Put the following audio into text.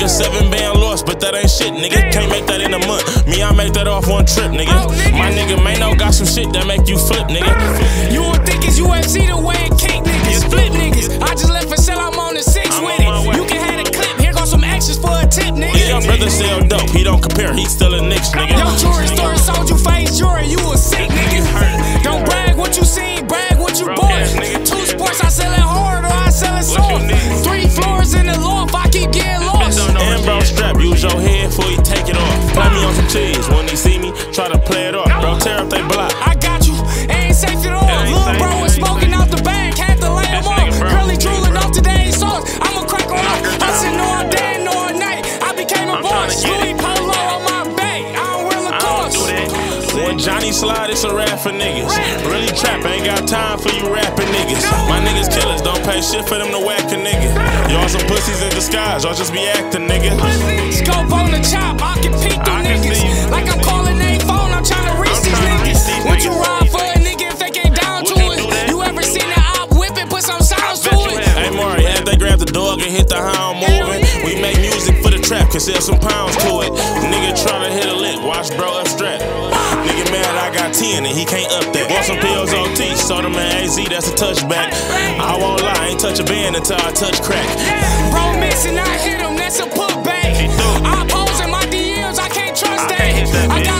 a 7-band loss, but that ain't shit, nigga. Can't make that in a month. Me, I make that off one trip, nigga. My nigga Mano got some shit that make you flip, nigga. You don't think it's UFC the way it kick niggas, flip niggas. I just left for sale, I'm on the 6 with it. You can have a clip, here goes some extras for a tip, nigga. Yeah, your brother sell dope, he don't compare, he still a Knicks, nigga. Yo, tourist story sold you face jury, you a sick nigga. Don't brag what you seen, brag what you bought. 2 sports, I sell it hard or I sell it soft. 3 floors in the loft, I keep getting lost. And bro, strap, use your head before you take it off. Play me on some cheese, when they see me, try to play it off. Bro, tear up they block. I got you, it ain't safe at all. Lil' bro was smoking out the bag, had to lay him off. Curly drooling off today's sauce, I'ma crack her off. Hustling all day and all night, I became a boss. Louis Polo on my back, I don't wear Lacoste. When Johnny slide, it's a rap for niggas. Really trap, ain't got time for you rapping niggas. My niggas killers, don't pay shit for them to whack a nigga. Y'all some pussies in disguise, y'all just be acting, nigga. Scope on the chop, I can peek through niggas. Like I'm calling a phone, I'm trying to reach these niggas. Would you ride for a nigga if they came down to it? You ever seen an op whip it, put some sounds to it? Hey Mari, had they grab the dog and hit the hound moving. We make music for the trap, can sell some pounds to it. Nigga try to hit a lick, watch bro up strap. Nigga mad I got 10 and he can't up that. Bought some pills on T, sold him an AZ, that's a touchback. I won't lie, I ain't touch a band until I touch crack. Bro missing, I hit him, that's a putback. I pose in my DMs, I can't trust that. I got